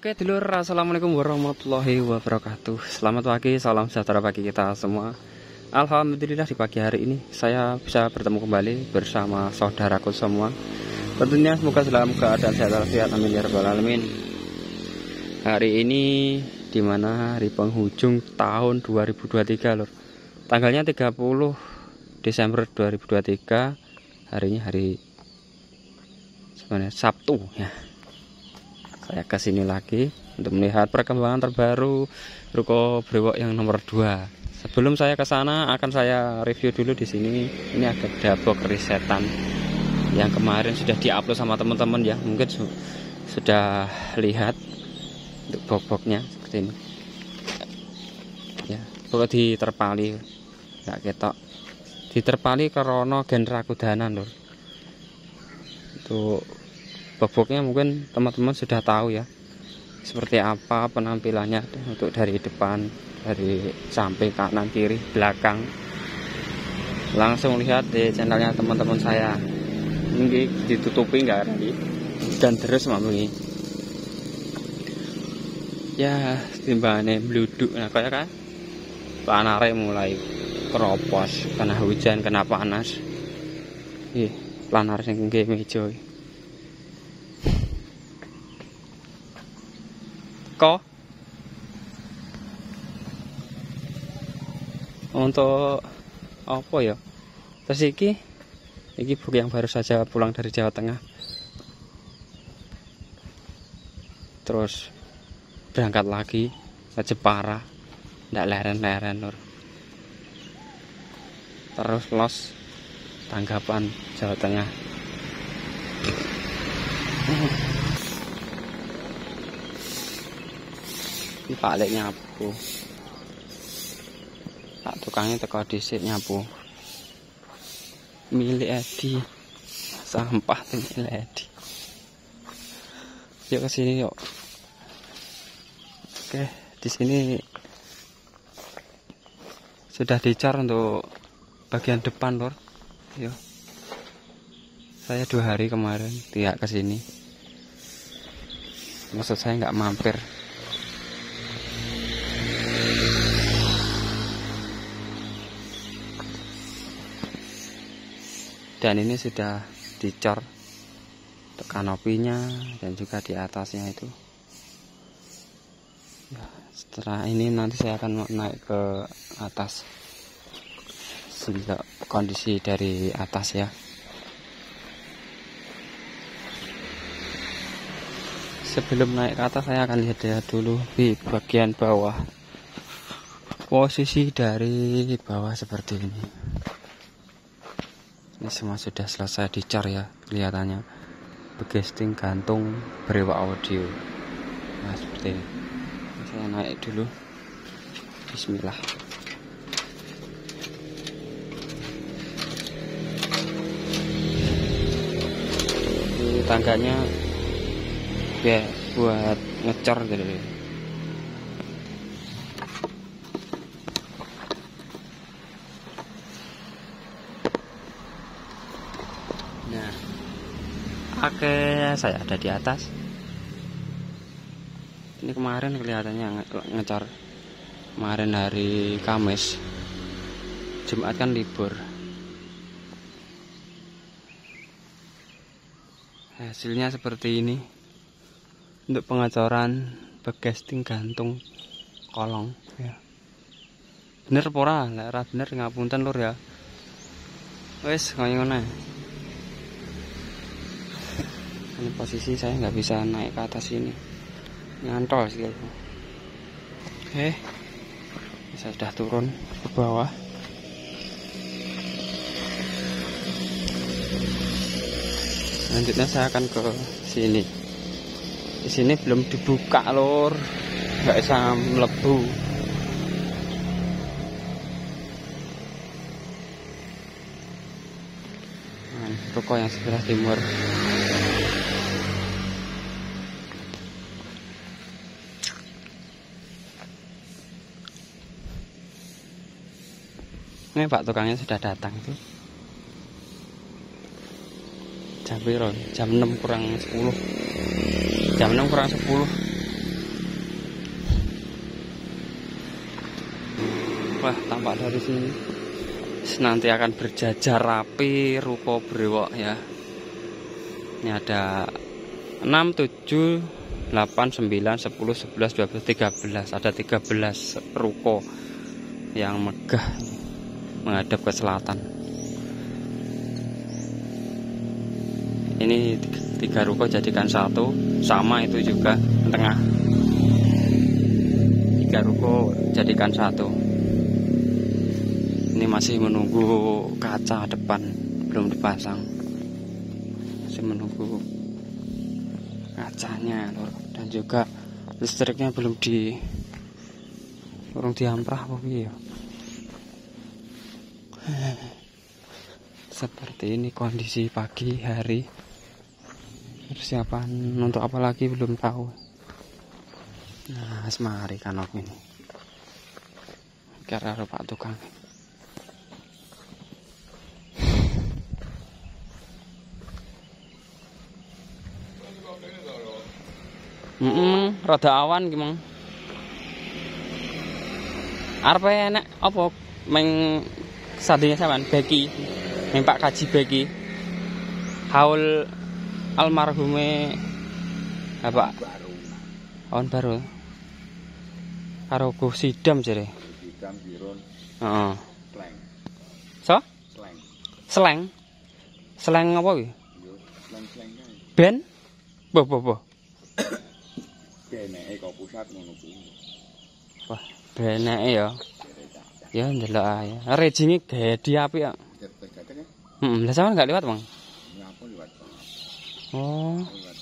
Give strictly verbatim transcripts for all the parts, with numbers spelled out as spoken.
Oke dulur, assalamualaikum warahmatullahi wabarakatuh. Selamat pagi, salam sejahtera bagi kita semua. Alhamdulillah di pagi hari ini saya bisa bertemu kembali bersama saudaraku semua. Tentunya semoga dalam keadaan sehat walafiat, amin ya rabbal alamin. Hari ini dimana hari penghujung tahun dua ribu dua puluh tiga lur. Tanggalnya tiga puluh Desember dua ribu dua puluh tiga. Hari ini hari sebenarnya Sabtu ya. Saya kesini lagi untuk melihat perkembangan terbaru ruko brewok yang nomor dua. Sebelum saya ke sana akan saya review dulu di sini. Ini ada dabok risetan yang kemarin sudah diupload sama teman-teman ya. Mungkin su sudah lihat untuk boboknya seperti ini. Ya, perlu diterpali, nggak ketok. Diterpali karena genre kudanan lur. Untuk boboknya mungkin teman-teman sudah tahu ya seperti apa penampilannya untuk dari depan, dari samping, kanan, kiri, belakang. Langsung lihat di channelnya teman-teman saya. Ini ditutupi nggak tadi dan terus mami ya timbangannya meluduk. Nah kayak kan panare mulai keropos kena hujan, kena panas. Ih, planar sing nggih meja. Kok untuk apa ya? Terus iki iki buku yang baru saja pulang dari Jawa Tengah. Terus berangkat lagi ke Jepara, ndak leren-leren lur. Terus los tanggapan Jawa Tengah. Ini Pak Lek nyapu. Pak tukangnya teko dhisik nyapu. Milik Edi. Sampah tuh milik Edi. Yuk ke sini yuk. Oke, di sini sudah dicor untuk bagian depan lor. Yuk. Saya dua hari kemarin tidak ke sini. Maksud saya nggak mampir. Dan ini sudah dicor untuk kanopinya dan juga di atasnya itu ya, setelah ini nanti saya akan naik ke atas sehingga kondisi dari atas ya. Sebelum naik ke atas saya akan lihat dulu di bagian bawah. Posisi dari bawah seperti ini. Ini semua sudah selesai dicor ya, kelihatannya begesting gantung brewok audio. Nah seperti ini. Saya naik dulu. Bismillah. Ini tangganya ya buat ngecor gitu. Nah, oke, saya ada di atas. Ini kemarin kelihatannya nge ngecor. Kemarin hari Kamis, Jumat kan libur. Hasilnya seperti ini. Untuk pengecoran begesting gantung kolong ya. Bener pora, lara bener ngapunten lur ya. Wes kaya ngene. Ini posisi saya nggak bisa naik ke atas ini, nyantol sih. Oke, saya sudah turun ke bawah. Selanjutnya saya akan ke sini. Di sini belum dibuka lor, nggak bisa melebu. Nah, ruko yang sebelah timur. Ini Pak tukangnya sudah datang tuh. Jam berapa? Jam enam kurang sepuluh. Jam enam kurang sepuluh. Wah, tampak dari sini nanti akan berjajar rapi ruko brewok ya. Ini ada enam, tujuh, delapan, sembilan, sepuluh, sebelas, dua belas, tiga belas. Ada tiga belas ruko yang megah menghadap ke selatan. Ini tiga ruko jadikan satu, sama itu juga tengah. Tiga ruko jadikan satu. Ini masih menunggu kaca depan, belum dipasang. Masih menunggu kacanya lor. Dan juga listriknya belum di belum diamprah apa ya. Seperti ini kondisi pagi hari. Persiapan untuk apa lagi belum tahu. Nah, semari kanok ini. Karena Pak tukang. Mm -mm, rada awan gimana? Arep enek apa meng sadenya sampean Beki. Meng Pak Kaji Beki. Haul almarhume Bapak tahun baru. Karo Gus Sidam jare. Sidam Birun. Heeh. Sleng. So? Sleng. Sleng. Sleng apa kuwi? Yo, sleng-sleng kae. Ben? Boh boh boh. Beneke kok pusat ngono kuwi. Wah, beneke ya. Ya ndelok ae. Rejinge gede apik kok. Heeh, lha sampean enggak lewat, Bang? Nyapa lewat. Oh.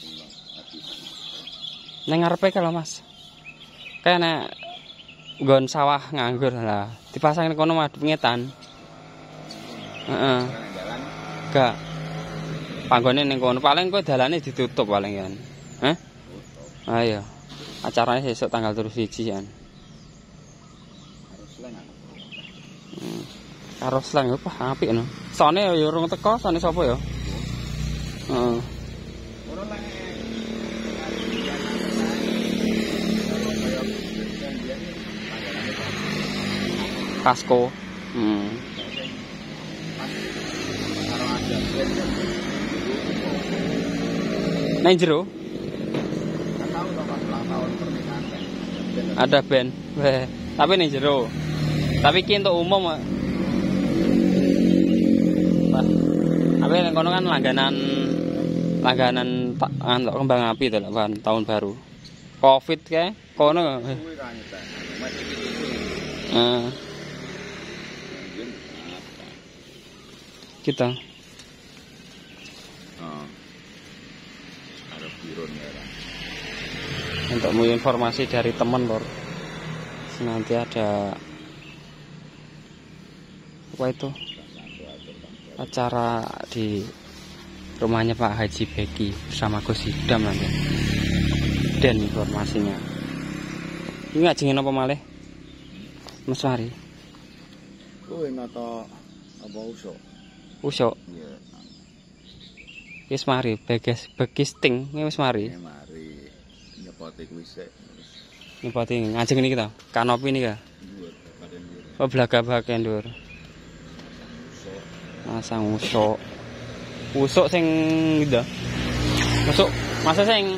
Neng ngarepe kalau Mas. Kayak nek nggon sawah nganggur lah. Dipasang kono madhep ngetan. Heeh. Enggak. Panggone ning kono paling kowe dalane ditutup paling kan. Hah? Ayo. Acaranya besok tanggal terus siji kan. Hmm. Karo sleng apa apik no. Sone ya urung teko, sone sapa ya? Heeh. Kasko. Hmm. Neng jero? Ada band. Weh, tapi ning jero. Tapi ki untuk umum. Wah. Tapi ning kono kan langganan langganan untuk kembang api to kan tahun baru. Covid kae kono. Heeh. Kita. Oh. Ada Birun ya. Untuk mau informasi dari teman lor, nanti ada apa itu acara di rumahnya Pak Haji Beki bersama Gus Sidam nanti dan informasinya. Ini ngajengin apa malih Mas Mari? Kowe nata apa usuk? Usuk. Iya. Wis mari beges begisting wis mari. Mari. Nyepoti kuwi sik. Nyepoti ngajeng niki ta. Kanopi niki ka. Oh blaga bagian dhuwur. Masang usuk. Usuk sing gitu. Usuk masa sing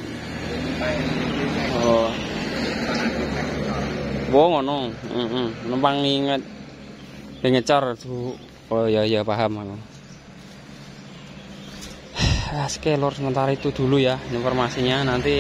oh. Wo ngono. Heeh. Numpang nginget. Ngecor tuh. Oh ya ya paham aku. Skelor sementara itu dulu ya informasinya, nanti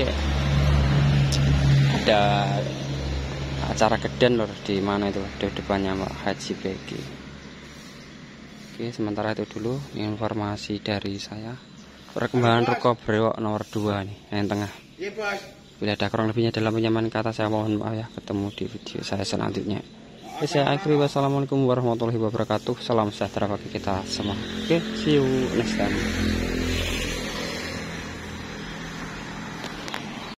ada acara geden lor di mana itu di depannya Pak Haji Beki. Oke, sementara itu dulu informasi dari saya. Perkembangan ruko brewok nomor dua nih yang tengah. Bila ada kurang lebihnya dalam penyampaian kata saya mohon maaf ya. Ketemu di video saya selanjutnya. Oke, saya akhiri wassalamualaikum warahmatullahi wabarakatuh. Salam sejahtera bagi kita semua. Oke, see you next time.